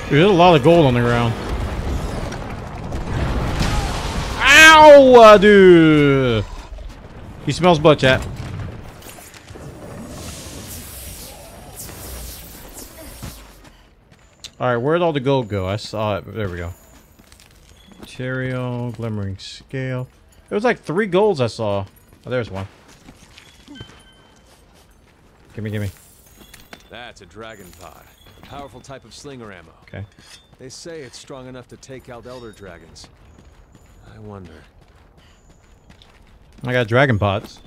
Dude, there's a lot of gold on the ground. Ow, dude. He smells blood, chat. Alright, where'd all the gold go? I saw it. There we go. Material, glimmering scale. There was like 3 golds I saw. Oh, there's one. Gimme. That's a dragon pod. A powerful type of slinger ammo. Okay. They say it's strong enough to take out elder dragons. I wonder. I got dragon pots.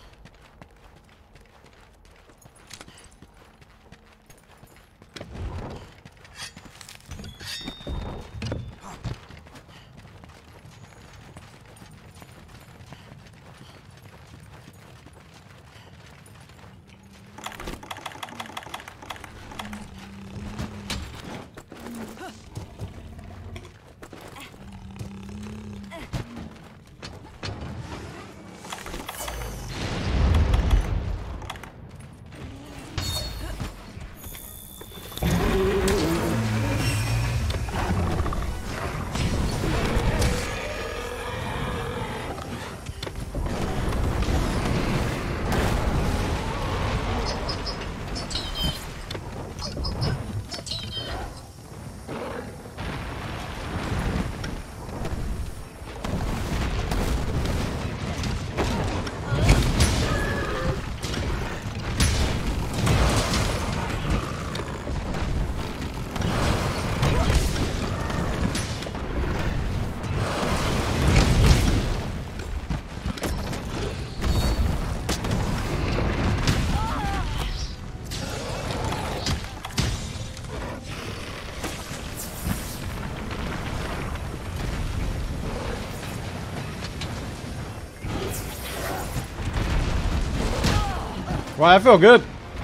Wow, I feel good.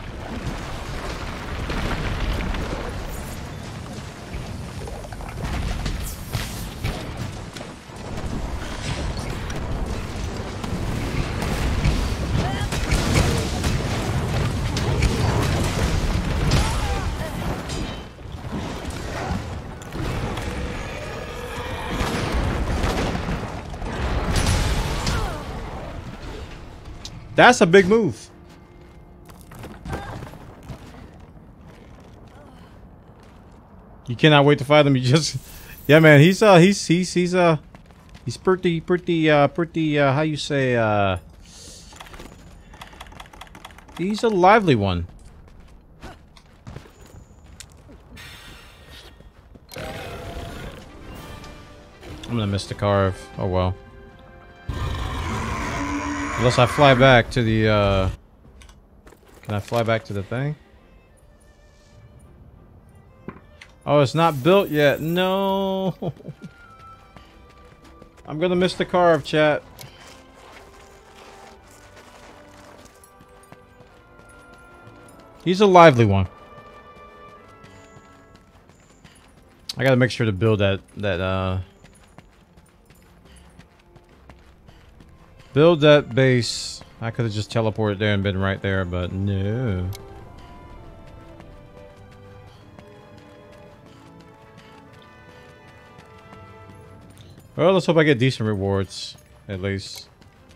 That's a big move. You cannot wait to fight him. You just, yeah, man. He's pretty how you say he's a lively one. I'm gonna miss the carve. Oh well. Unless I fly back to the can I fly back to the thing? Oh, it's not built yet. No. I'm gonna miss the carve, chat. He's a lively one. I gotta make sure to build that build that base. I could have just teleported there and been right there, but no. Well, let's hope I get decent rewards, at least.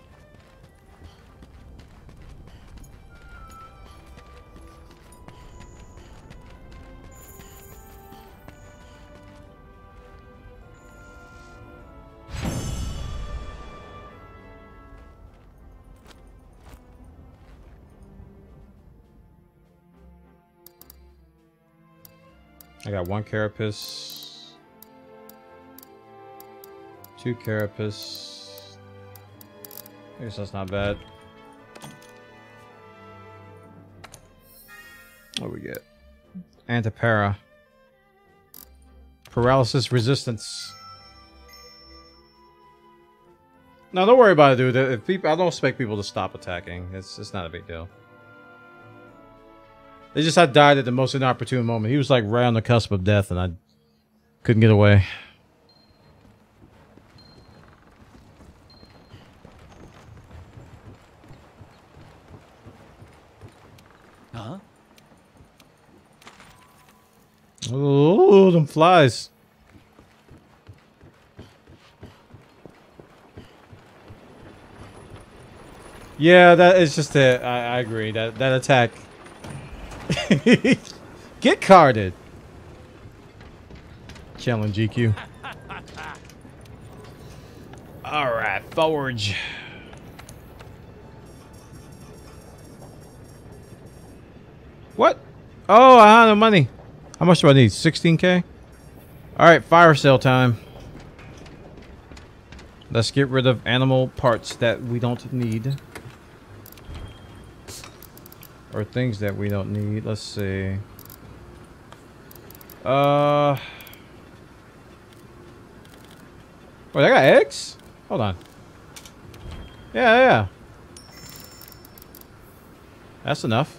I got 1 carapace. 2 carapace. I guess that's not bad. What do we get? Antipara. Paralysis resistance. No, don't worry about it, dude. If people, I don't expect people to stop attacking. It's not a big deal. They just had died at the most inopportune moment. He was like right on the cusp of death, and I couldn't get away. Huh? Ooh. Oh, them flies. Yeah, that is just it. I agree. That attack. Get carded. Challenge GQ. Alright, forge. What? Oh, I have no money. How much do I need? 16K? Alright, fire sale time. Let's get rid of animal parts that we don't need. Or things that we don't need. Let's see. Wait, I got eggs? Hold on. Yeah. That's enough.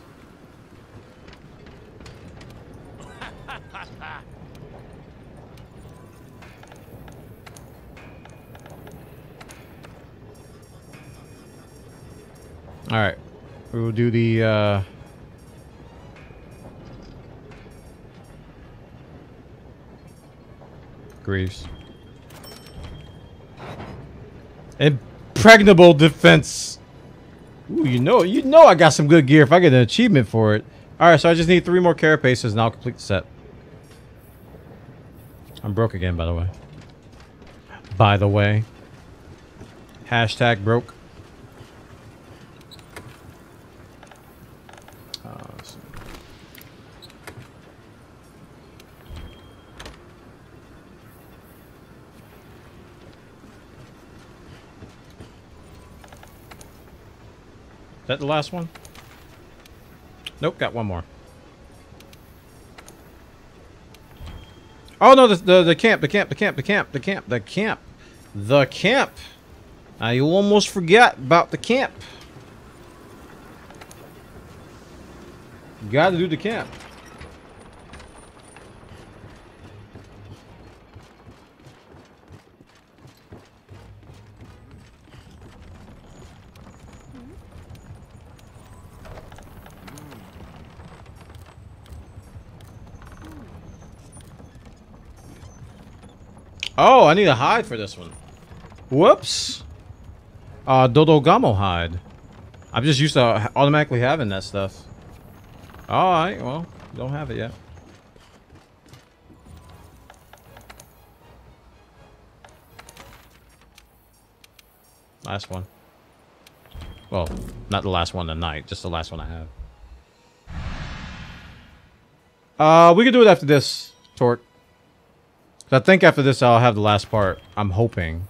Alright. We will do the, Greaves. Impregnable defense. Ooh, you know I got some good gear if I get an achievement for it. Alright, so I just need 3 more carapaces and I'll complete the set. I'm broke again, by the way. Hashtag broke. Is that the last one? Nope, got one more. Oh no, the camp. I almost forgot about the camp. Gotta do the camp. Oh, I need a hide for this one. Whoops. Dodogamo hide. I'm just used to automatically having that stuff. Alright, well, don't have it yet. Last one. Well, not the last one tonight, just the last one I have. We can do it after this, Torque. I think after this I'll have the last part. I'm hoping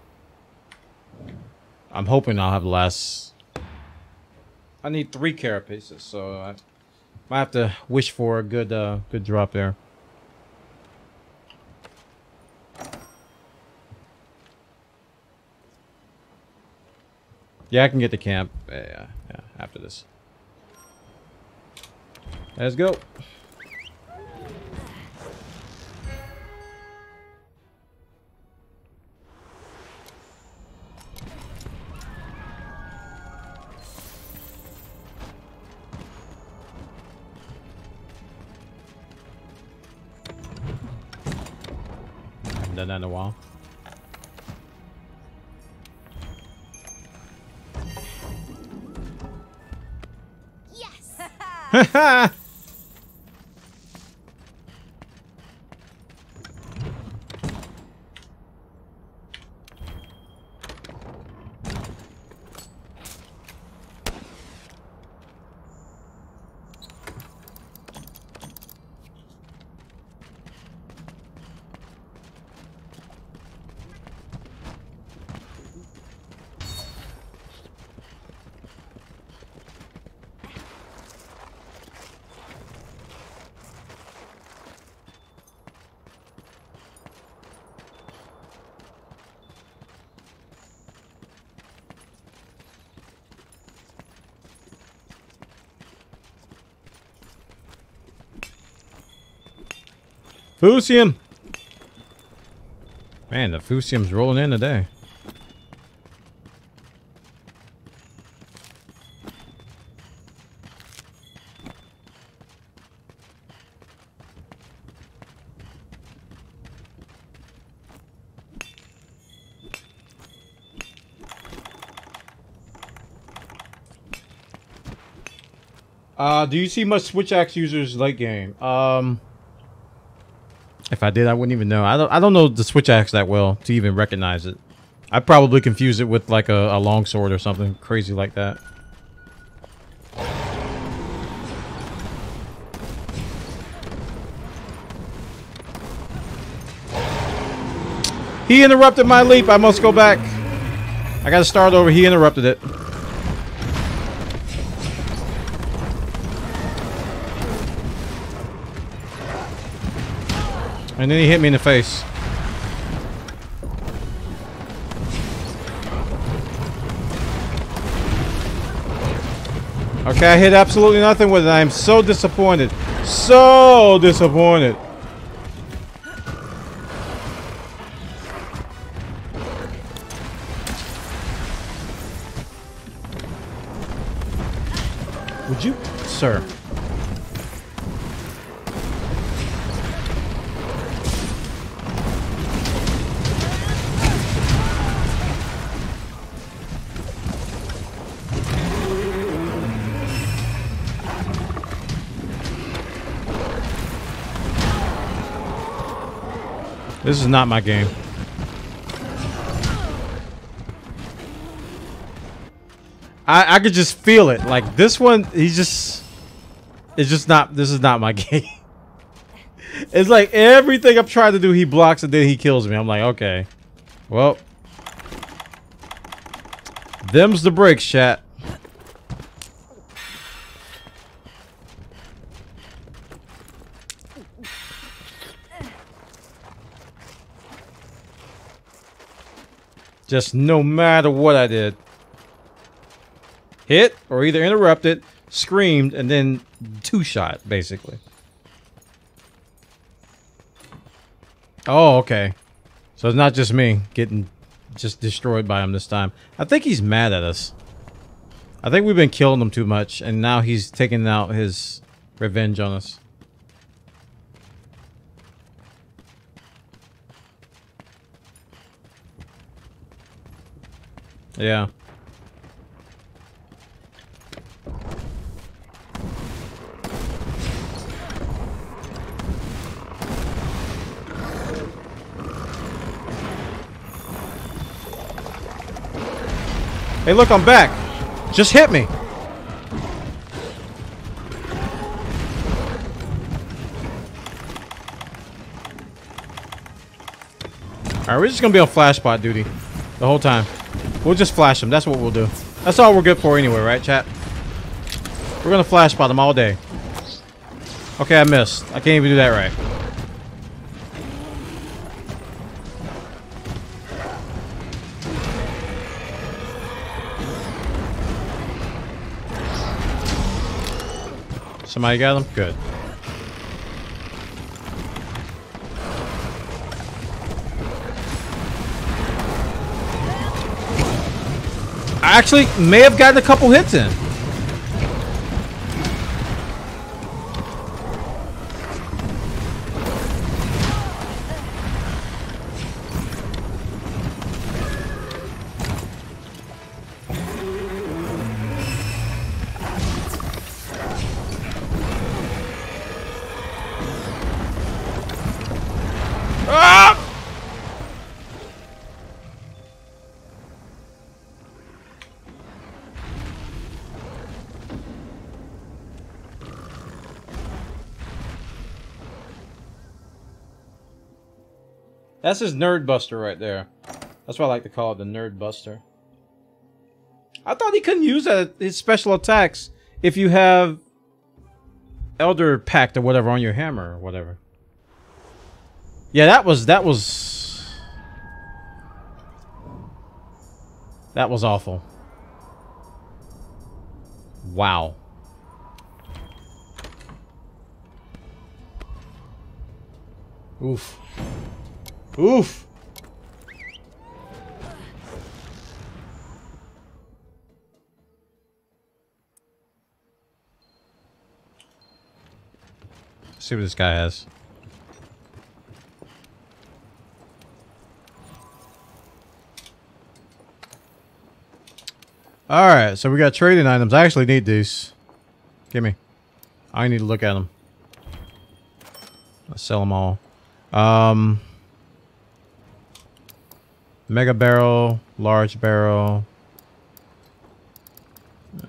I'll have the last. I need 3 carapaces, so I might have to wish for a good good drop there. Yeah, I can get the camp. Yeah, after this. Let's go. Done that in a while. Yes. Fusium! Man, the Fusium's rolling in today. Do you see much switch axe users late game? If I did, I wouldn't even know. I don't know the switch axe that well to even recognize it. I'd probably confuse it with like a long sword or something crazy like that. He interrupted my leap. I must go back. I gotta start over. He interrupted it. And then he hit me in the face. Okay, I hit absolutely nothing with it. I am so disappointed. So disappointed. Would you, sir? This is not my game. I could just feel it. Like this one, it's just not, this is not my game. It's like everything I'm trying to do, he blocks and then he kills me. I'm like, okay. Well. Them's the breaks, chat. Just no matter what I did. Hit, or either interrupted, screamed, and then two-shot, basically. Oh, okay. So it's not just me getting just destroyed by him this time. I think he's mad at us. I think we've been killing him too much, and now he's taking out his revenge on us. Yeah. Hey, look, I'm back. Just hit me. Alright, we're just gonna be on flash spot duty the whole time. We'll just flash them. That's what we'll do. That's all we're good for anyway, right, chat? We're gonna flash spot them all day. Okay, I missed. I can't even do that right. Somebody got him? Good. I actually may have gotten a couple hits in. That's his Nerd Buster right there. That's what I like to call it, the Nerd Buster. I thought he couldn't use his special attacks if you have Elder Pact or whatever on your hammer or whatever. Yeah, that was awful. Wow. Oof. Oof. Let's see what this guy has. Alright, so we got trading items. I actually need these. Gimme. I need to look at them. Let's sell them all. Mega barrel, large barrel. Yeah.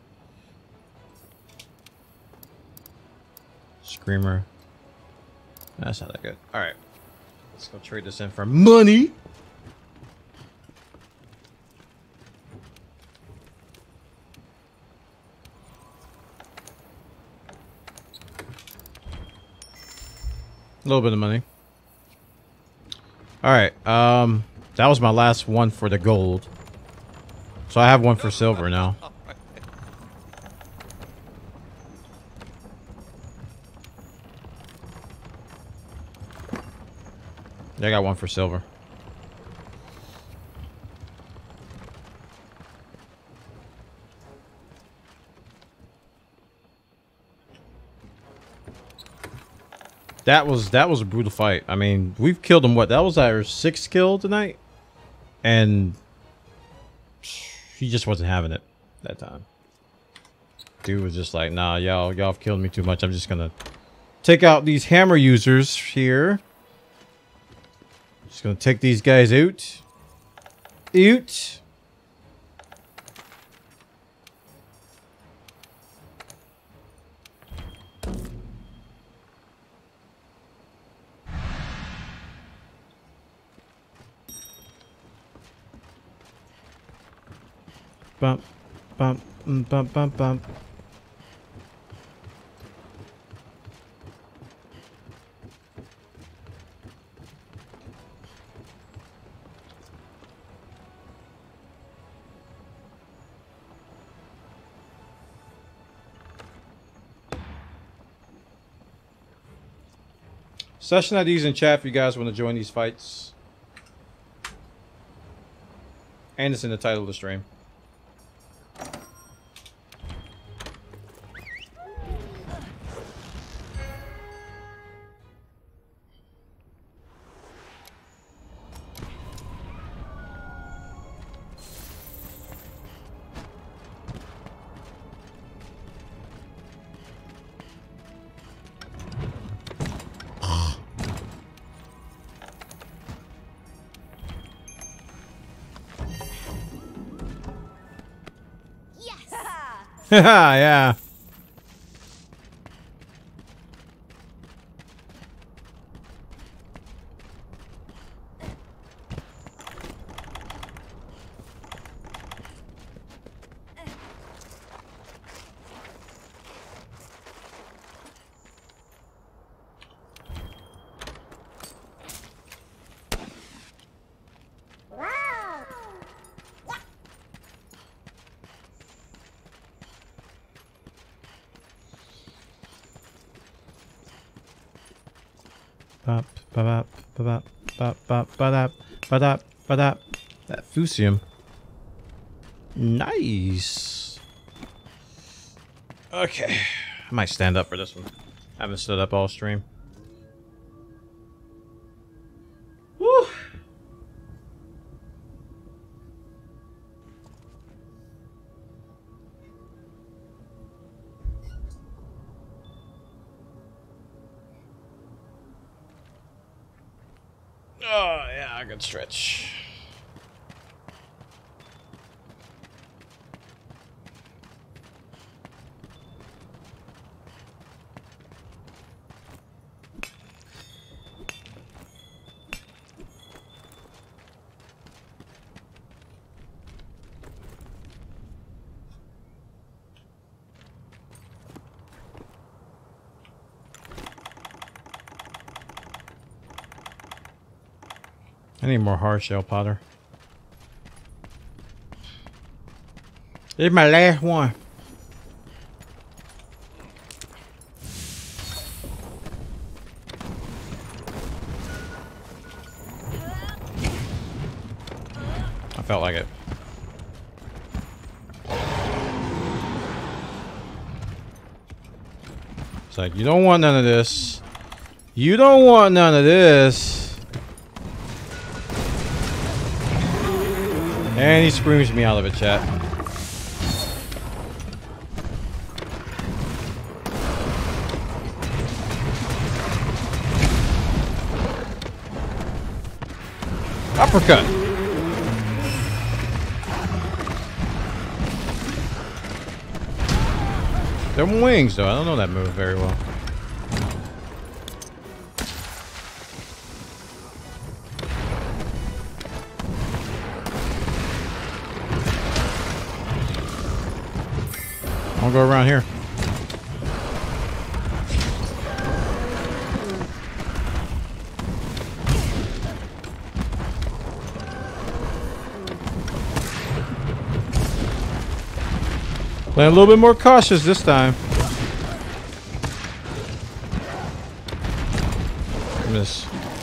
Screamer. That's not that good. All right, let's go trade this in for money. A little bit of money. All right. That was my last one for the gold. So I have one for silver now. I got one for silver. That was a brutal fight. I mean, we've killed him. What? That was our 6th kill tonight, and he just wasn't having it that time. Dude was just like, "Nah, y'all have killed me too much. I'm just gonna take out these hammer users here. Just gonna take these guys out. Out." Bump, bump, bump, bump, bump. Session IDs in chat if you guys want to join these fights. And it's in the title of the stream. Yeah. That fusium. Nice. Okay. I might stand up for this one. I haven't stood up all stream. Woo. Oh, yeah, good stretch. I need more hard shell powder. This is my last one. I felt like it. It's like, you don't want none of this. You don't want none of this. And he screams me out of it, chat. Uppercut. Them wings, though. I don't know that move very well. I'll go around here. Playing a little bit more cautious this time. Miss.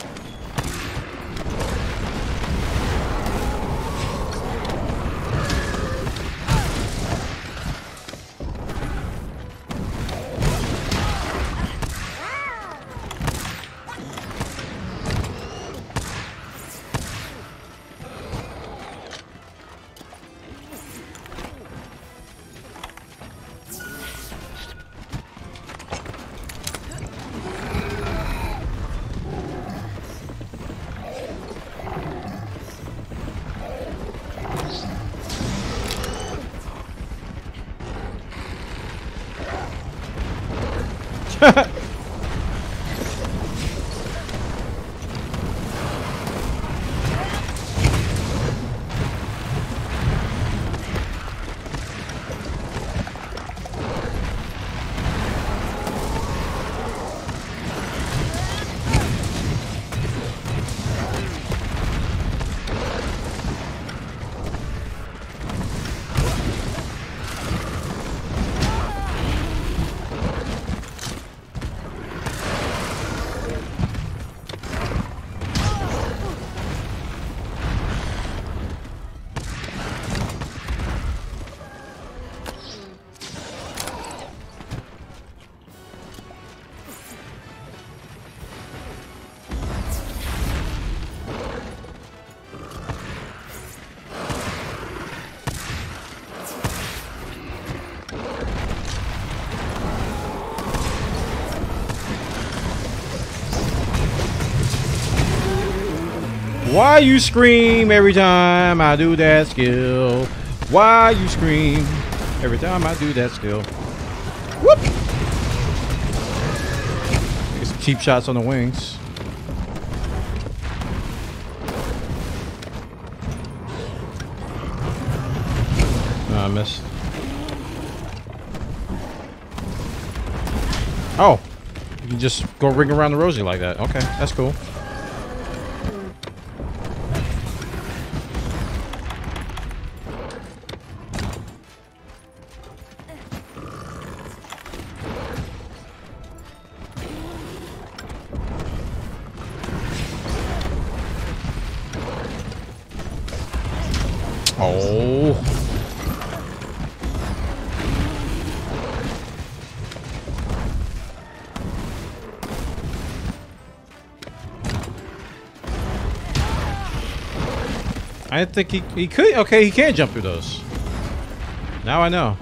Why you scream every time I do that skill? Why you scream every time I do that skill? Whoop! Get some cheap shots on the wings. No, I missed. Oh, you can just go ring around the rosy like that. Okay, that's cool. Oh. I didn't think he could. Okay, he can jump through those. Now I know.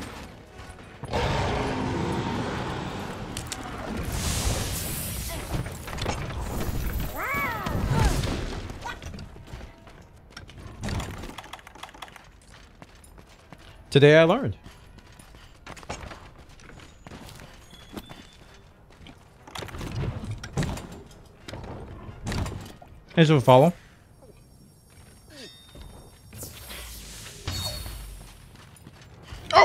Today I learned. Here's a follow. Oh!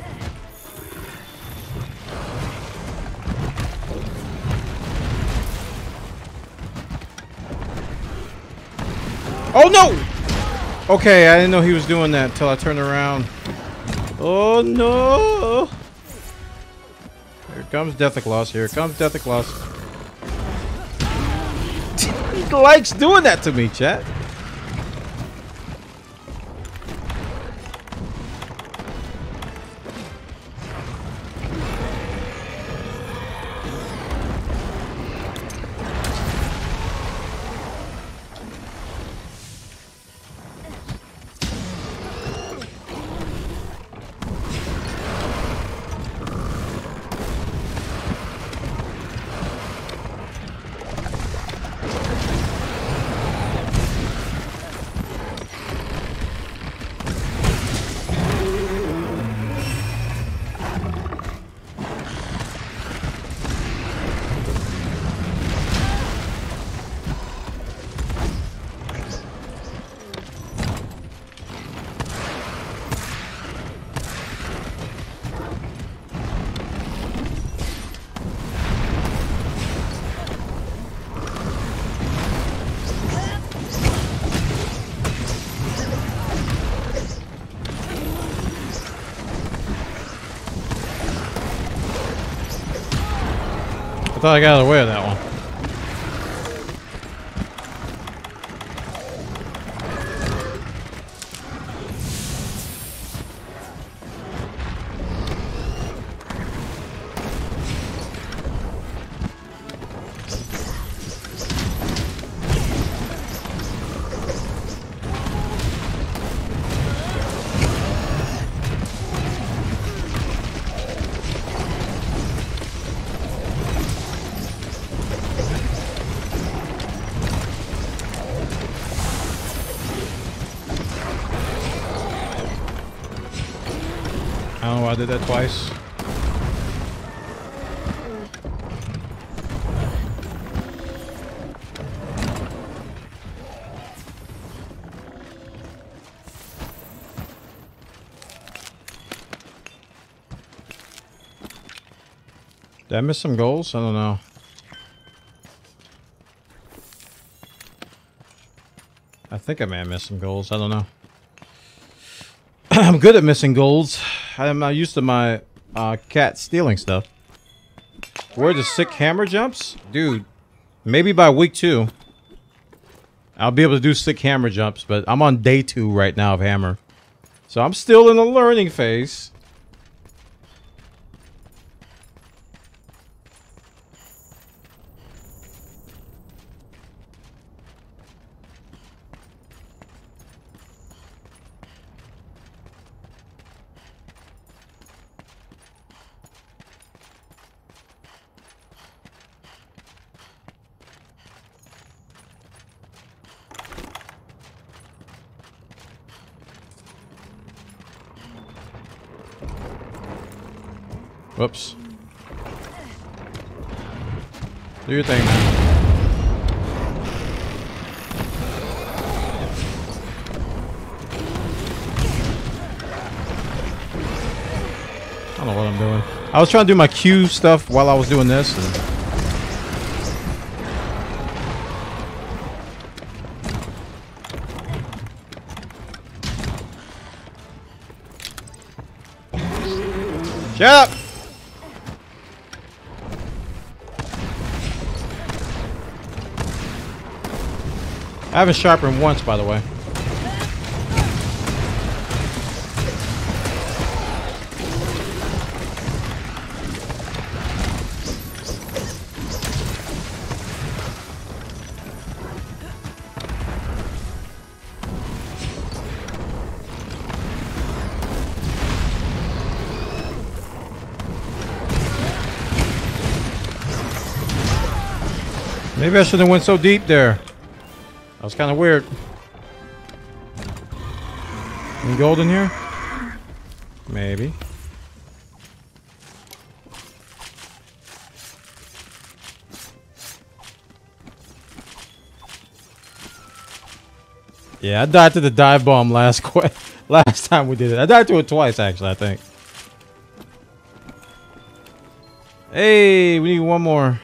Oh no! Okay, I didn't know he was doing that until I turned around. Oh no! Here comes Deathclaws. Here comes Deathclaws. He likes doing that to me, chat. I thought I got out of the way of that one. I don't know why I did that twice. Did I miss some goals? I don't know. I think I may have missed some goals. I don't know. I'm good at missing goals. I'm not used to my cat stealing stuff. Where are the sick hammer jumps? Dude, maybe by week 2 I'll be able to do sick hammer jumps, but I'm on day 2 right now of hammer. So I'm still in the learning phase. Whoops. Do your thing, man. I don't know what I'm doing. I was trying to do my Q stuff while I was doing this. And shut up! I haven't sharpened once, by the way. Maybe I shouldn't have went so deep there. That was kind of weird. Any gold in here? Maybe. Yeah, I died to the dive bomb last time we did it. I died to it twice, actually, I think. Hey, we need one more.